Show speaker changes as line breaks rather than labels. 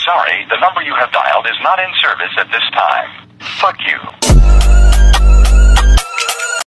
Sorry, the number you have dialed is not in service at this time. Fuck you.